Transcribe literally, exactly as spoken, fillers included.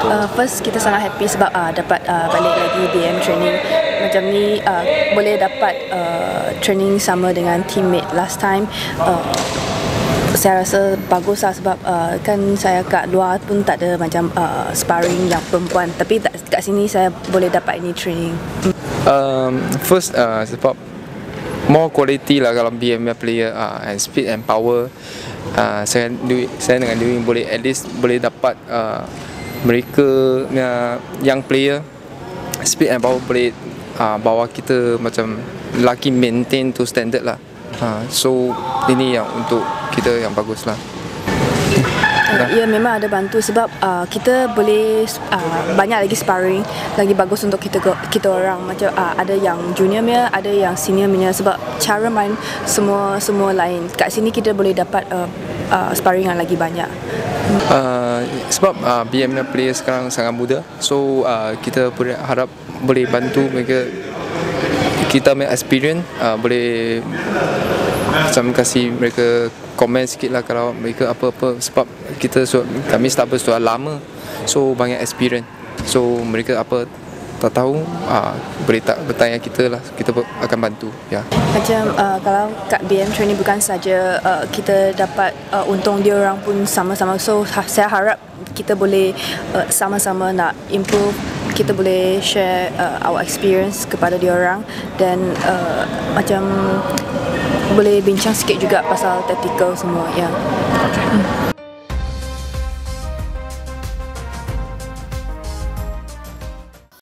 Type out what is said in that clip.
Uh, first kita sangat happy sebab uh, dapat uh, balik lagi B M training. Macam ni uh, boleh dapat uh, training sama dengan teammate last time. Uh, saya rasa bagus lah sebab uh, kan saya kat luar pun tak ada macam uh, sparring yang perempuan, tapi tak, kat sini saya boleh dapat ini training. Um, first uh, sebab more quality lah kalau B M player uh, and speed and power. Uh, saya saya dengan Dewey boleh at least boleh dapat uh, mereka uh, young player speed and power boleh uh, bawa kita macam lagi maintain tu standard lah. Uh, so ini yang untuk kita yang bagus lah. Uh, ya, memang ada bantu sebab uh, kita boleh uh, banyak lagi sparring, lagi bagus untuk kita kita orang. Macam uh, ada yang junior punya, ada yang senior punya sebab cara main semua semua lain. Kat sini kita boleh dapat uh, uh, sparring yang lagi banyak. Uh, sebab uh, B M player sekarang sangat muda, so uh, kita boleh harap boleh bantu mereka. Kita punya experience uh, boleh macam kasih mereka komen sikit lah kalau mereka apa-apa, sebab kita so, kami starter sudah lama, so banyak experience, so mereka apa tak tahu uh, boleh tak bertanya kita lah, kita akan bantu ya. Macam uh, kalau kat B M training bukan saja uh, kita dapat uh, untung, dia orang pun sama-sama, so ha, saya harap kita boleh uh, sama-sama nak improve. Kita boleh share uh, our experience kepada dia orang dan uh, macam boleh bincang sikit juga pasal tactical semua ya. Okay. Hmm.